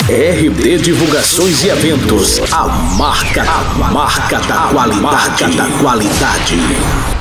RD Divulgações e Eventos, a marca da qualidade.